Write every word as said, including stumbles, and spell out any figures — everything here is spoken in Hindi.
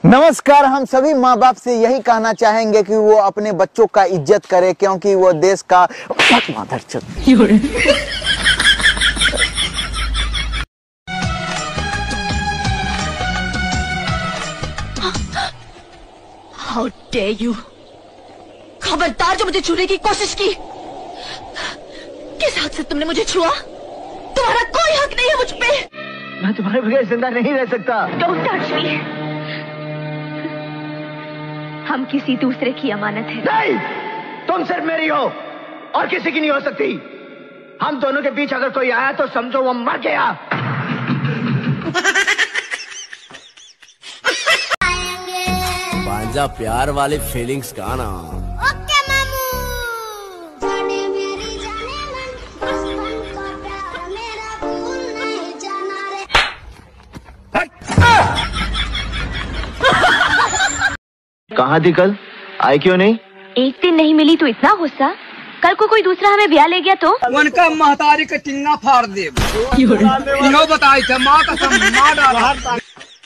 नमस्कार। हम सभी माँ बाप से यही कहना चाहेंगे कि वो अपने बच्चों का इज्जत करे, क्योंकि वो देश का How dare you! खबरदार जो मुझे छूने की कोशिश की। किस हक से तुमने मुझे छुआ? तुम्हारा कोई हक नहीं है मुझ पे। मैं तुम्हारे बगैर जिंदा नहीं रह सकता। Don't touch me. हम किसी दूसरे की अमानत है। नहीं, तुम सिर्फ मेरी हो और किसी की नहीं हो सकती। हम दोनों के बीच अगर कोई आया तो समझो वो मर गया। बांजा प्यार वाली फीलिंग्स का ना। ओके मामू। जाने मेरी जाने मन, बचपन का प्यार मेरा भूल नहीं जाना रे। कहाँ थी कल? आई क्यों नहीं? एक दिन नहीं मिली तो इतना गुस्सा, कल को कोई दूसरा हमें ब्याह ले गया तो? उनका महतारी का टिंगा फाड़ दे। बताई था माँ का माँ डाला।